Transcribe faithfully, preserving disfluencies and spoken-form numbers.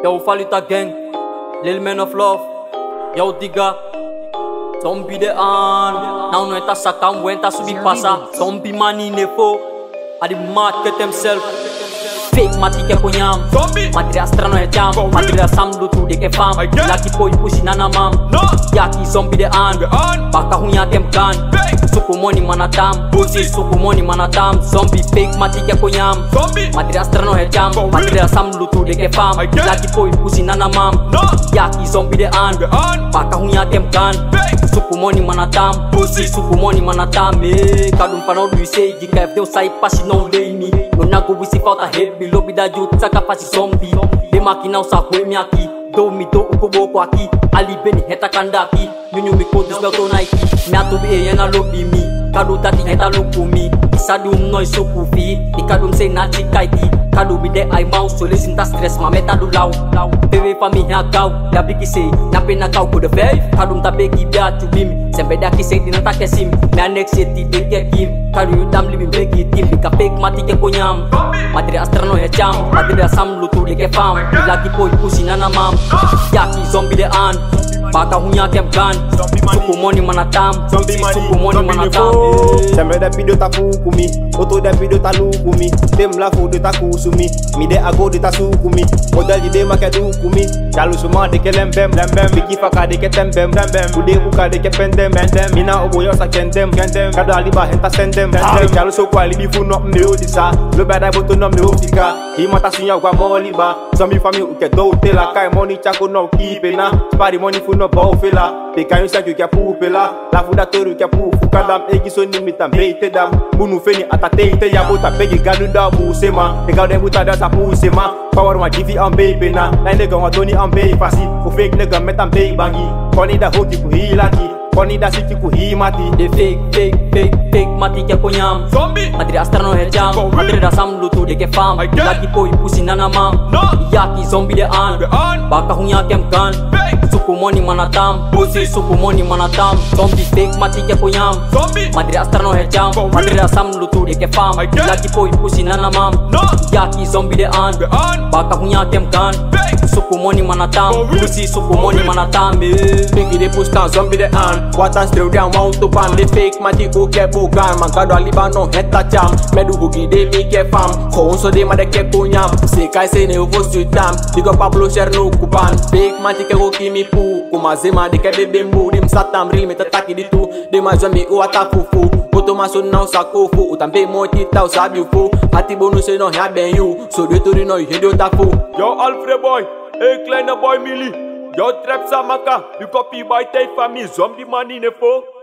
Yo, Falita gang, Lil Man of Love, yo Diga, zombie de an, now no enta sakam, wenta subi pasa, zombie mani nefo, adi market himself. Fake mati ke punyam, matri astrano he jam, matri asam lutu de ke fam, laki poi pushi nana mam, yaki zombie de an, baka hunya tem kan, suku money manatam, pussy suku money manatam, zombie fake mati ke punyam, matri astrano he jam, matri asam lutu de ke fam, laki poi pushi nana mam, yaki zombie de an, baka hunya tem kan, suku money manatam, pussy suku money manatam, eh, kadum pano du say, jika F deu sai pasi não lei ni, no nago se falta rede. Lobby da juta saca faz zombie. De máquina o saco me aqui. Do me do o coboco aqui. Ali beni reta kandaki. Nyunyu me codes meu tô Nike. Me atubi e na lobby mi. Kadu tati reta louco mi. Isadum nós soco fi. E kadum sei na tikaiti. Kadu bide ai mau sole sinta stress ma meta do lau. Bebe família gal. Ya biki sei. Na pena kau ko de vei. Kadum ta begi bia tu bim. Sembe daqui sei dina ta kesim. Me anexe ti de ke kim. Kadu yudam libim begi tim. Bika fake mati ke konyam. Matri astrano he jam, matri asam lutu de ke fam, laki poi pusi nana mam, yaki zombie de an, baka hunya kem kan, suku money manatam, suku money manatam. Sembe da pido ta fukumi, oto da pido ta lukumi, dem la fu de ta kusumi, mi de ago de ta sukumi, model di de ma ke dukumi, jalu suma de ke lembem, lembem, biki faka de ke tembem, lembem, ude buka de ke pendem, pendem, mina obo yo sa kendem, kendem, kada aliba henta sendem, sendem, jalu so kwa libi fu no me odisa, lo bada boto no me ofika, himata sunya kwa moliba, zombie family uke do tela, kai money chako no kipe na, spari money fu no bo fela, pe kanyo sa ki pupela, la fu da toru ki pufu kadam, egi so ni mitam beite dam, bunu feni atateite ya bota begi gadu da busema, te gade buta da sa pusema, power ma G V am baby na, na nigga wa Tony am baby fasi, u fake nigga metam baby bangi, koni da hoki ku hilaki, koni da siki ku himati, de fake fake fake fake mati ke konyam, zombie, matri astrano he jam, matri da sam lutu de ke fam, laki poi pusi nana mam, yaki zombie de an, baka hunya kem kan, suku money manatam, pussy suku money manatam, zombie fake mati ke konyam, matri astrano he jam, matri da sam lutu de ke fam, laki poi pusi nana mam, yaki zombie de an, baka hunya kem kan, suku money manatam, pussy suku money manatam, bigi de pusta zombie de an, watan still down want to pan, de fake mati go ke bogan, man kado aliba no heta jam, medu bugi de mi ke fam, ko so de ma de ke konyam, se kai se ne vo sutam, digo Pablo cher no kupan, fake mati ke go kimi pu, kuma zema de ke bebe mbu, dim satam real me tataki di tu, de ma zombie o atafufu, boto ma so now sakofu, utambe mo tita sabi fu, ati bonus no ya ben you, so de tori no he do tafu. Yo Alfred boy, hey kleine boy Millie, yo trap samaka, you copy by tape family zombie money nefo.